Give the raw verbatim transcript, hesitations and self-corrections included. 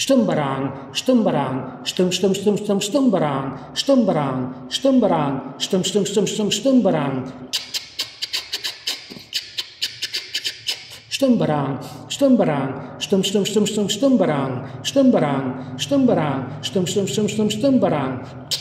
Stumbarang, stumbarang, stum stum stum stum stumbarang, stumbarang, stumbarang, stum stum stum stum stumbarang. Stumbarang, stumbarang, stum stum stum stum stumbarang, stumbarang, stumbarang, stum stum stum stum stumbarang.